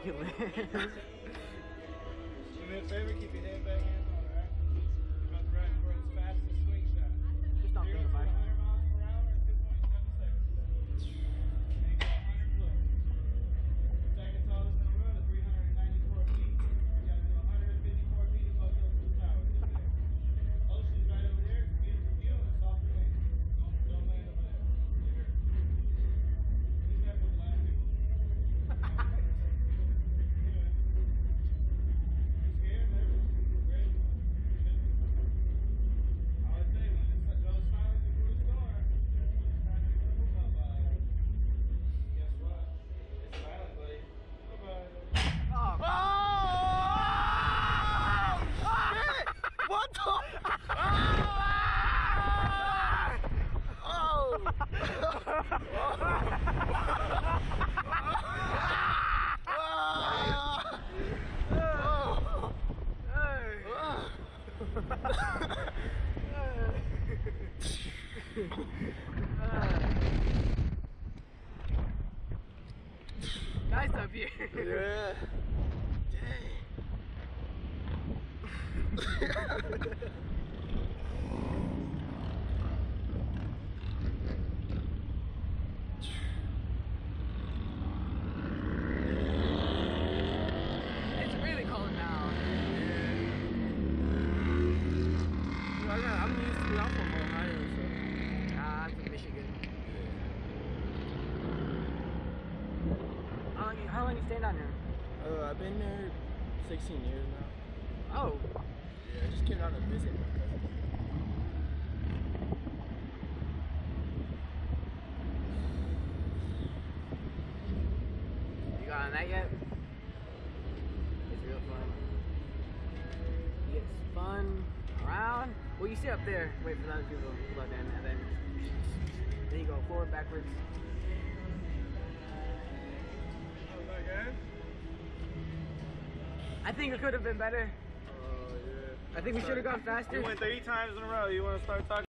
ridiculous. Do me a favor, keep your head back in, alright? About the right for its fastest swing shot. Just don't think about it. 100 miles per hour in 2.7 seconds. And go 100 flow. Second tallest in the world at 394 feet. You gotta do 154 feet above those two towers. Ocean's right over there. It's a beautiful view and a softer wind. Don't land over there. You heard. These guys are the last people. Nice up here. Yeah. Dang. It's really cold now. I'm used to it. I'm from Ohio, so. Nah, I'm from Michigan. How long you staying down here? I've been there 16 years now. Oh. Yeah, I just came down to visit my cousin. You got on that yet? It's real fun. It's fun around. Well, you sit up there, wait for the other people to plug in, and then you go forward, backwards. I think it could have been better. Oh, yeah. I think we should have gone faster. You went 3 times in a row. You want to start talking?